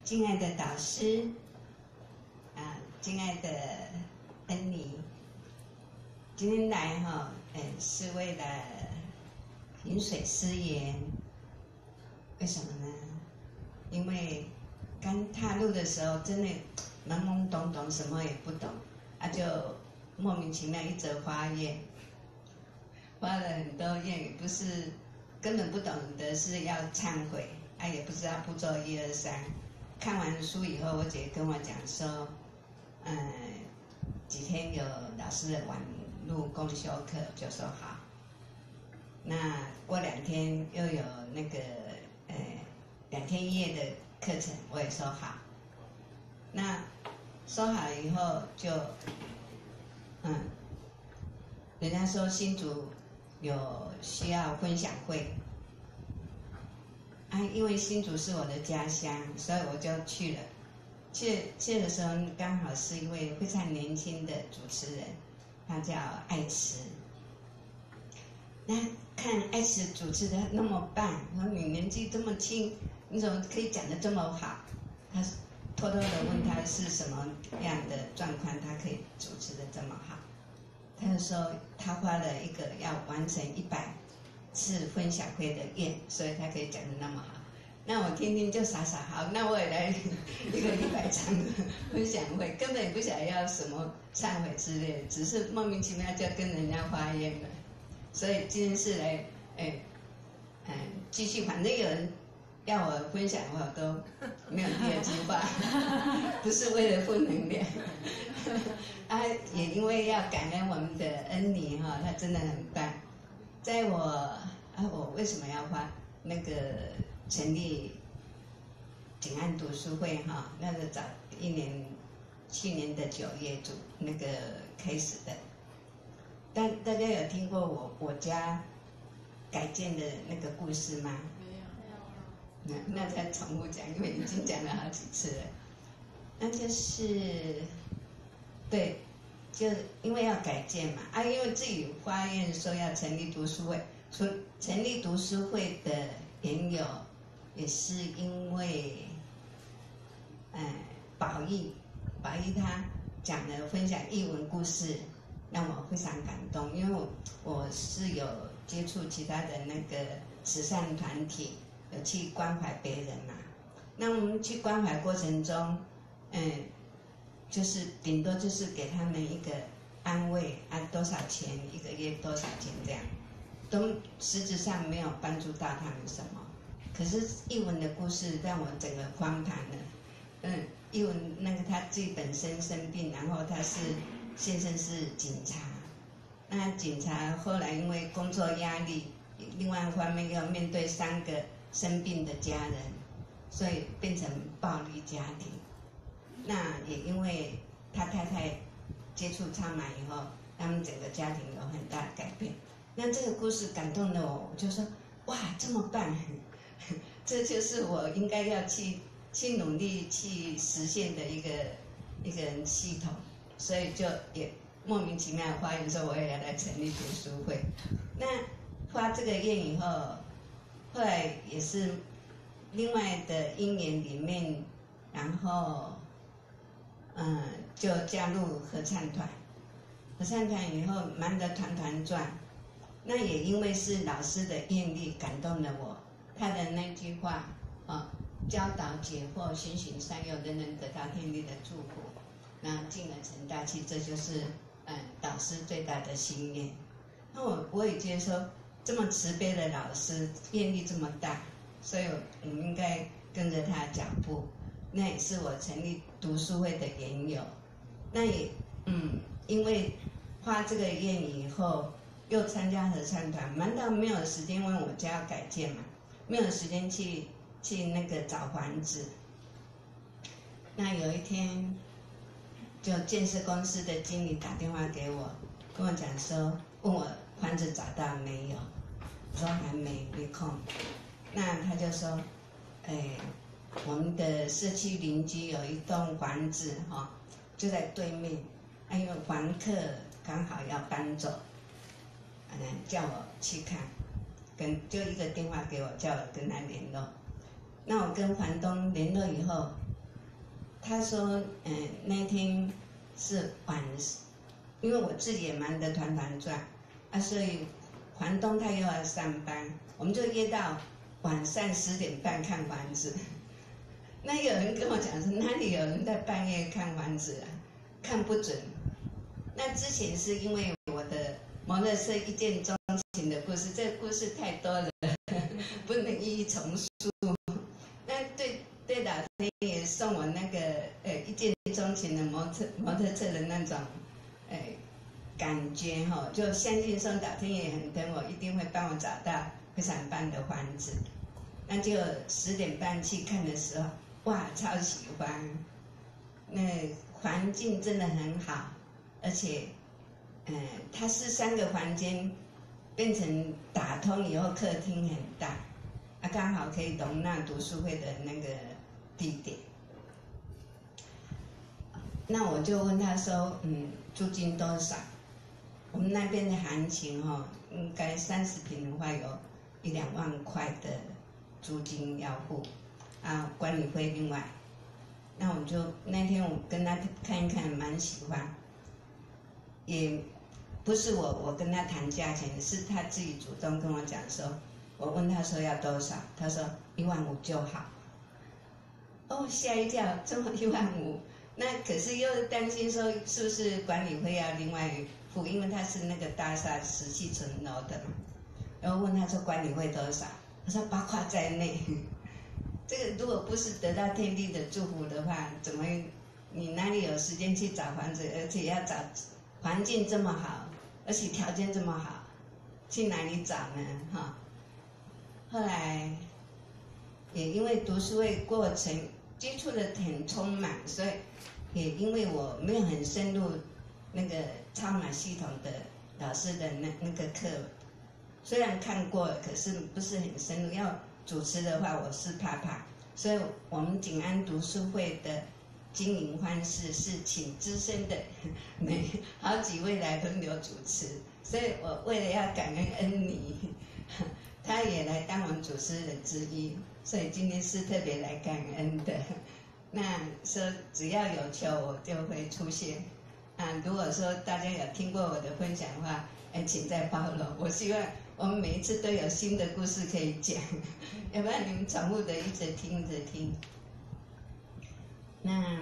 敬爱的导师敬爱的恩妮，今天来是为了饮水思源。为什么呢？因为刚踏入的时候，真的懵懵懂懂，什么也不懂，就莫名其妙一则发愿，发了很多愿，也不是根本不懂得是要忏悔，也不知道步骤1、2、3。看完书以后，我姐跟我讲说，几天有老师的网络共修课，就说好。那过2天又有那个2天1夜的课程，我也说好。那说好以后就，人家说新竹有需要分享会。因为新竹是我的家乡，所以我就去了。去的时候刚好是一位非常年轻的主持人，他叫爱慈。那看爱慈主持的那么棒，说你年纪这么轻，你怎么可以讲得这么好？他偷偷的问他是什么样的状况，他可以主持的这么好。他就说他花了一个要完成100次分享会的愿，所以他可以讲得那么好。那我听听就傻傻，好，那我也来一个100场的分享会，根本也不想要什么忏悔之类的，只是莫名其妙就跟人家发愿了。所以今天是来继续，反正有人要我分享，我都没有第2句话，不是为了负能量。也因为要感恩我们的恩妮她真的很棒。在我为什么要那个成立景安读书会那个早去年的9月那个开始的。但大家有听过我家改建的那个故事吗？没有。那再重复讲，因为已经讲了好几次了。那就是对，就因为要改建嘛，因为自己发愿说要成立读书会，成立读书会的缘由，也是因为，宝义他讲了分享译文故事，让我非常感动，因为我是有接触其他的那个慈善团体，有去关怀别人嘛。那我们去关怀过程中，就是顶多就是给他们一个安慰，多少钱1个月多少钱这样，都实质上没有帮助到他们什么。可是译文的故事让我整个荒唐了。译文那个他自己本身生病，然后先生是警察，那警察后来因为工作压力，另外一方面要面对3个生病的家人，所以变成暴力家庭。那也因为他太太接触超马以后，他们整个家庭有很大的改变。那这个故事感动了我，我就说哇，这么棒，这就是我应该要去努力去实现的一个系统。所以就也莫名其妙发愿说我也要来成立读书会。那发这个愿以后，后来也是另外的因缘里面，然后就加入合唱团。合唱团以后忙得团团转。那也因为是老师的愿力感动了我，他的那句话教导解惑，循循善诱，人人得到天地的祝福，那进而成大器，这就是导师最大的心愿。那我也觉得说，这么慈悲的老师，愿力这么大，所以我们应该跟着他的脚步。那也是我成立读书会的缘由。那也因为发这个愿以后，又参加合唱团，忙到没有时间，因为我家要改建嘛，没有时间去那个找房子。那有一天，就建设公司的经理打电话给我，跟我讲说，问我房子找到没有？我说还没空。那他就说，我们的社区邻居有一栋房子就在对面，因为房客刚好要搬走，叫我去看，就一个电话给我，叫我跟他联络。那我跟房东联络以后， 他说，那天是因为我自己也忙得团团转，啊，所以房东他又要上班，我们就约到晚上10点半看房子。那有人跟我讲说，哪里有人在半夜看房子啊？看不准。那之前是因为我的摩托车一见钟情的故事，这个故事太多了，不能一一重述。那对老天爷送我那个一见钟情的摩托车的那种感觉哈，就相信说老天爷很疼我，一定会帮我找到非常棒的房子。那就10点半去看的时候，哇，超喜欢，那环境真的很好，而且，它是3个房间变成打通以后，客厅很大，啊，刚好可以容纳读书会的那个地点。那我就问他说，租金多少？我们那边的行情应该30平的话有1-2万块的租金要付，啊，管理费另外。那那天我跟他看一看，蛮喜欢，也不是我跟他谈价钱，是他自己主动跟我讲说，我问他说要多少，他说15000就好。哦，吓一跳，这么15000，那可是又担心说是不是管理费要另外付，因为他是那个大厦17层楼的嘛。然后问他说管理费多少，他说包括在内。这个如果不是得到天地的祝福的话，怎么你哪里有时间去找房子，而且要找环境这么好，而且条件这么好，去哪里找呢？哈。后来也因为读书会过程接触的很匆忙，所以也因为我没有很深入那个超码系统的老师的那个课，虽然看过，可是不是很深入。要主持的话，我是怕，所以我们景安读书会的经营方式是请资深的好几位来轮流主持，所以我为了要感恩恩妮，他也来当我们主持人之一，所以今天是特别来感恩的。那说只要有求我就会出现啊。如果说大家有听过我的分享的话，请再包容。我希望我们每一次都有新的故事可以讲，要不然你们重复的一直听。那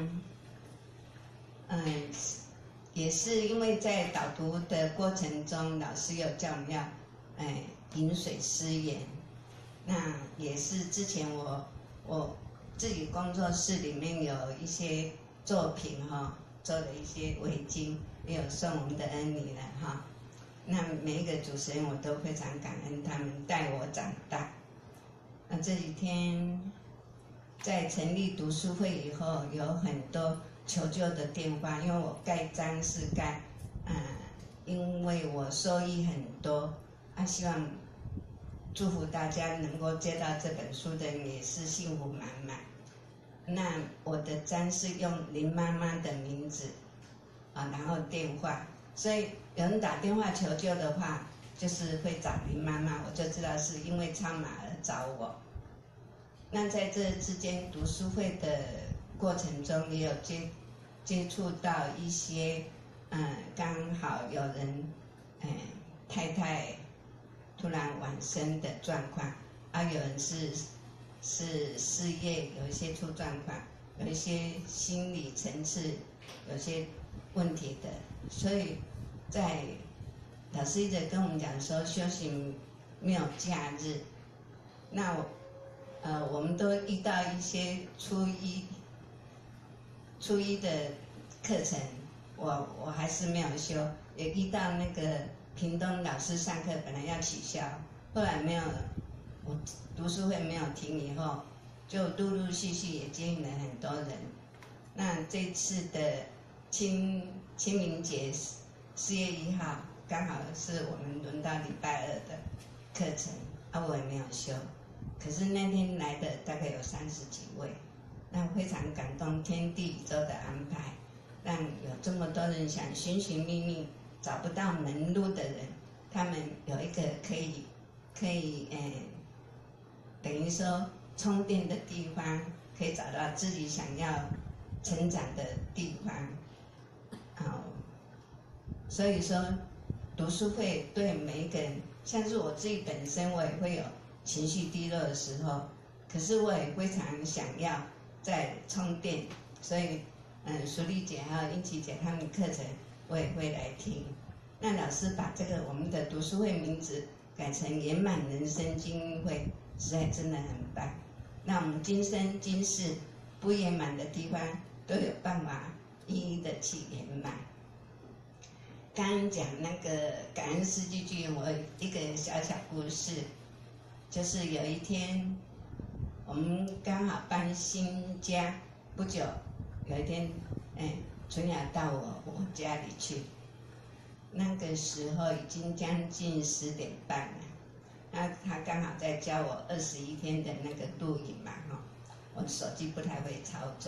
也是因为在导读的过程中，老师有叫我们要饮水思源。那也是之前我自己工作室里面有一些作品做了一些围巾，也有送我们的恩妮了哈。那每一个主持人我都非常感恩他们带我长大。那这几天在成立读书会以后，有很多求救的电话，因为我盖章是盖，因为我收益很多，希望祝福大家能够接到这本书的人也是幸福满满。那我的章是用林妈妈的名字然后电话，所以有人打电话求救的话，就是会找林妈妈，我就知道是因为超马而找我。那在这之间读书会的过程中，也有接触到一些刚好有人太太突然往生的状况，有人是事业有一些出状况，有一些心理层次有些问题的，所以在老师一直跟我们讲说修行没有假日。那我们都遇到一些初一的课程，我还是没有修，也遇到那个屏东老师上课本来要取消，后来没有，我读书会没有停以后，就陆陆续续也接应了很多人。那这次的清明节4月1号刚好是我们轮到礼拜2的课程，我也没有修。可是那天来的大概有30几位，那非常感动天地宇宙的安排，让有这么多人想寻寻觅觅找不到门路的人，他们有一个可以等于说充电的地方，可以找到自己想要成长的地方。好，所以说读书会对每一个人，像是我自己本身，我也会有情绪低落的时候，可是我也非常想要在充电，所以淑丽姐还有英琪姐他们的课程我也会来听。那老师把这个我们的读书会名字改成圆满人生精英会，实在真的很棒。那我们今生今世不圆满的地方，都有办法一一的去圆满。刚刚讲那个感恩四句句，我有一个小小故事，就是有一天我们刚好搬新家不久，有一天，纯雅到我家里去，那个时候已经将近10点半了。那他刚好在教我21天的那个录影嘛，我手机不太会操作，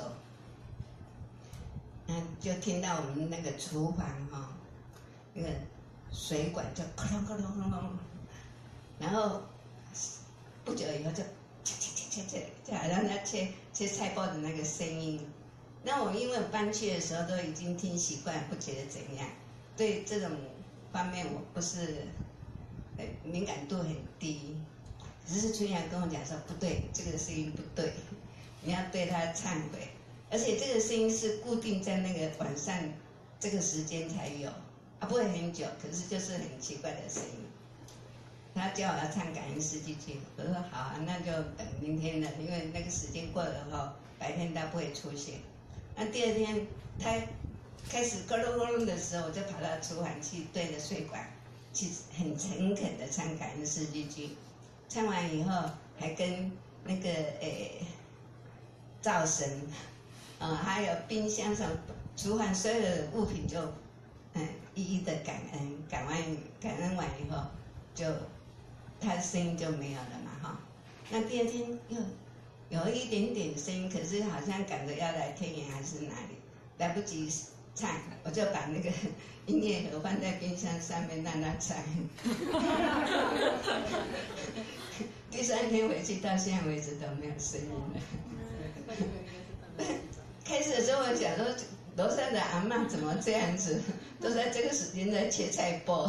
就听到我们那个厨房那个水管就咕隆咕隆咕隆，然后不久以后就切，就好像在切菜包的那个声音。那我因为搬去的时候都已经听习惯，不觉得怎样。对这种方面我不是敏感度很低。只是春雅跟我讲说不对，这个声音不对，你要对他忏悔。而且这个声音是固定在那个晚上这个时间才有，不会很久，可是就是很奇怪的声音。他叫我要唱感恩四句句，我说好啊，那就等明天了，因为那个时间过了后，白天他不会出现。那第二天他开始咕噜咕噜的时候，我就跑到厨房去对着水管，去很诚恳的唱感恩四句句。唱完以后，还跟那个灶神，还有冰箱上厨房所有的物品就一一的感恩，感恩完以后，就他的声音就没有了嘛那第二天又有一点点声音，可是好像赶着要来天眼还是哪里，来不及唱，我就把那个音乐盒放在冰箱上面让他唱。第3天回去到现在为止都没有声音了。开始的时候我想说，楼上的阿嬷怎么这样子，都在这个时间在切菜包。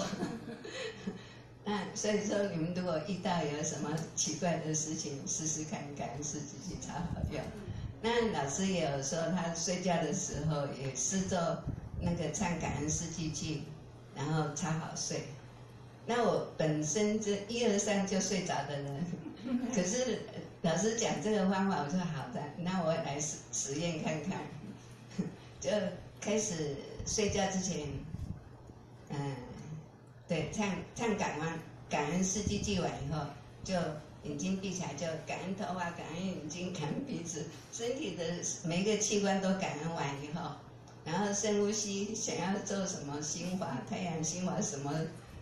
所以说你们如果遇到有什么奇怪的事情，试试看感恩四句句超好用。那老师也有说，他睡觉的时候也试着那个唱感恩四句句，然后超好睡。那我本身这1、2、3就睡着的人，可是老师讲这个方法，我说好的，那我来实验看看。就开始睡觉之前，对，唱感恩四句句完以后，就眼睛闭起来，就感恩头发，感恩眼睛，感恩鼻子，身体的每一个器官都感恩完以后，然后深呼吸，想要做什么心法，太阳心法什么，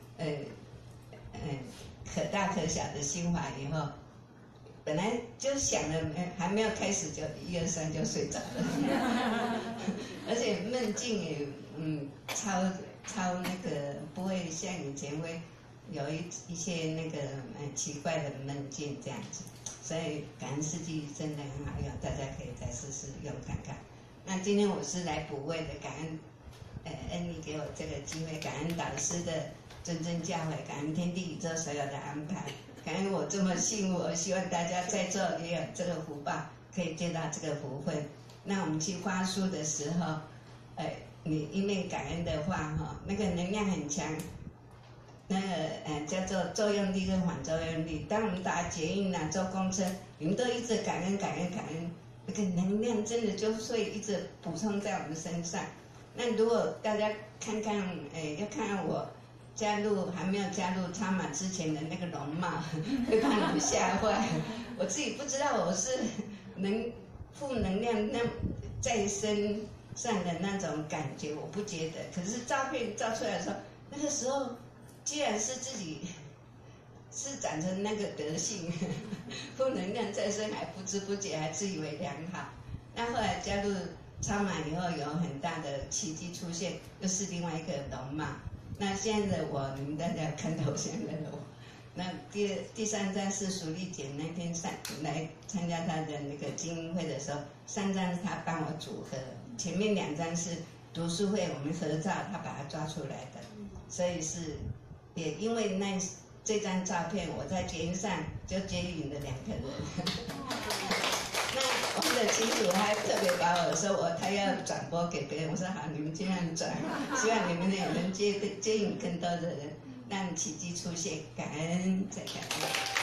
可大可小的心法以后，本来就想了，还没有开始就1、2、3就睡着了，而且梦境也超那个不会像以前会有一些那个奇怪的梦境这样子，所以感恩四句真的很好用，大家可以再试试用看看。那今天我是来补位的，感恩恩妮给我这个机会，感恩导师的谆谆教诲，感恩天地宇宙所有的安排，感恩我这么幸福，我希望大家在座也有这个福报，可以接到这个福分。那我们去发书的时候，你一面感恩的话那个能量很强，那个叫做作用力跟反作用力。当我们打捷运坐公车，你们都一直感恩，那个能量真的就会一直补充在我们身上。那如果大家看看，要看看我还没有加入超马之前的那个容貌，会把你们吓坏。我自己不知道我是负能量那在身上的那种感觉，我不觉得。可是照片照出来的时候，那个时候既然是自己是长成那个德性，负能量在身，还不知不觉还自以为良好。那后来加入超马以后，有很大的奇迹出现，又是另外一个容貌。那现在的我，你们大家看到现在的我， 那第三站是淑丽姐那天来参加她的那个精英会的时候，3张是她帮我组合，前面2张是读书会我们合照，她把它抓出来的，所以是也因为这张照片，我在捷运上就接引了2个人。那我们的亲属还特别把我说他要转播给别人，我说好，你们尽量转，希望你们也能接引更多的人，让奇迹出现，感恩再感恩。